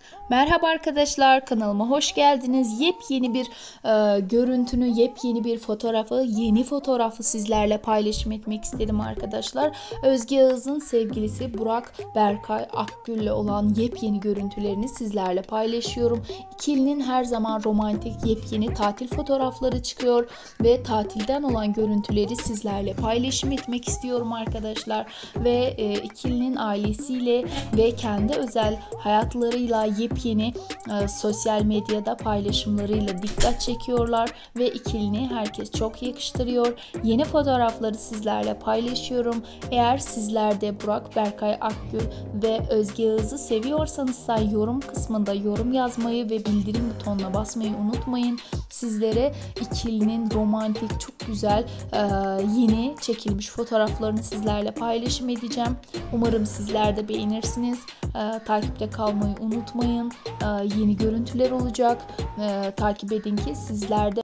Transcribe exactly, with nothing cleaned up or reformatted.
Merhaba arkadaşlar, kanalıma hoş geldiniz. Yepyeni bir e, görüntünü, yepyeni bir fotoğrafı, yeni fotoğrafı sizlerle paylaşım etmek istedim arkadaşlar. Özge Yağız'ın sevgilisi Burak Berkay Akgül'le olan yepyeni görüntülerini sizlerle paylaşıyorum. İkilinin her zaman romantik yepyeni tatil fotoğrafları çıkıyor ve tatilden olan görüntüleri sizlerle paylaşım etmek istiyorum arkadaşlar. Ve e, ikilinin ailesiyle ve kendi özel hayatlarıyla yepyeni e, sosyal medyada paylaşımlarıyla dikkat çekiyorlar ve ikilini herkes çok yakıştırıyor. Yeni fotoğrafları sizlerle paylaşıyorum. Eğer sizler de Burak Berkay Akgül ve Özge Yağız'ı seviyorsanız da yorum kısmında yorum yazmayı ve bildirim butonuna basmayı unutmayın. Sizlere ikilinin romantik, çok güzel e, yeni çekilmiş fotoğraflarını sizlerle paylaşım edeceğim. Umarım sizler de beğenirsiniz. E, takipte kalmayı unutmayın. E, yeni görüntüler olacak. E, takip edin ki sizler de